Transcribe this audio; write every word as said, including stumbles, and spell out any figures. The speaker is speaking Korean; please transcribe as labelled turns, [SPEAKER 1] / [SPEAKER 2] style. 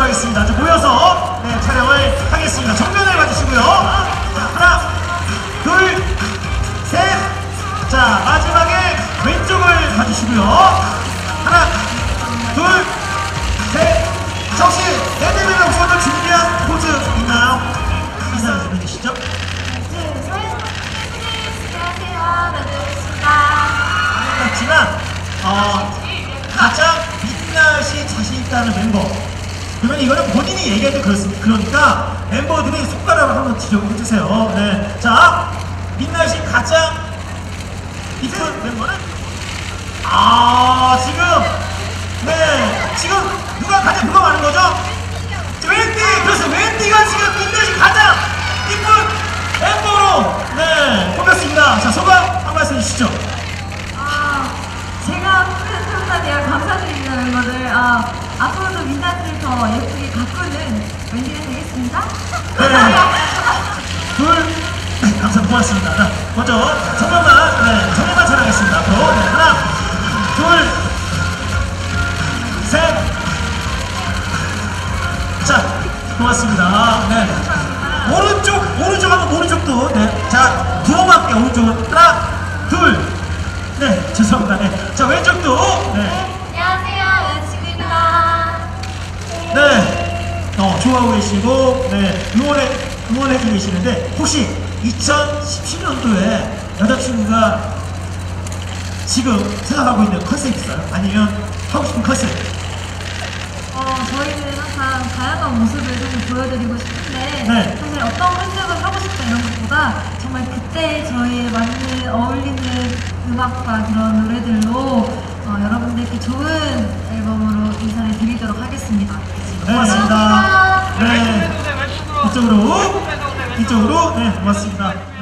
[SPEAKER 1] 하겠습니다. 자, 모여서 네, 촬영을 하겠습니다. 정면을 봐주시고요. 자, 하나, 둘, 셋. 자, 마지막에 왼쪽을 봐주시고요. 하나, 둘, 셋. 자, 혹시 레드벨벳 멤버들 준비한 포즈 있나요? 인사 좀 해주시죠. 같지만 어, 가장 민낯이 자신 있다는 멤버. 그러면 이거는 본인이 얘기해도 그렇습니다. 그러니까 멤버들이 손가락을 한번 지적을 해주세요. 네, 자, 민낯이 가장 이쁜 멤버는 아 지금 네 지금 누가 가장 누가 많은 거죠? 웬디! 그래서 웬디가 지금 민낯이 가장 이쁜 멤버로 네 뽑혔습니다. 자, 소감 한 말씀 해주시죠.
[SPEAKER 2] 제가 큰 감사드려요. 감사드립니다, 멤버들. 아, 앞으로도 민낯을 더 예쁘게 가꾸는 웬디가 되겠습니다.
[SPEAKER 1] 네. 둘, 네, 감사합니다. 고맙습니다. 자, 먼저 정면만, 네, 정면만 촬영하겠습니다. 앞으로. 네, 하나, 둘, 셋. 자, 고맙습니다. 네. 오른쪽, 오른쪽 하면 오른쪽도. 네. 자, 두 번만 할게요. 오른쪽은. 하나, 둘. 네, 죄송합니다. 네. 자, 왼쪽도. 네.
[SPEAKER 2] 안녕하세요, 여자친구입니다.
[SPEAKER 1] 네. 어, 좋아하고 계시고, 네. 응원해, 응원해주고 계시는데, 혹시 이천십칠 년도에 여자친구가 지금 생각하고 있는 컨셉 있어요? 아니면 하고 싶은 컨셉?
[SPEAKER 2] 어, 저희는 항상 다양한 모습을 사실 보여드리고 싶은데,
[SPEAKER 1] 네.
[SPEAKER 2] 사실 어떤 컨셉을 하고 싶다 이런 것보다 정말 그때 저희에 맞는, 어울리는 음악과 그런 노래들로 어, 여러분들께 좋은 앨범으로 인사를 드리도록 하겠습니다.
[SPEAKER 1] 네, 고맙습니다. 네. 이쪽으로, 이쪽으로, 네, 고맙습니다.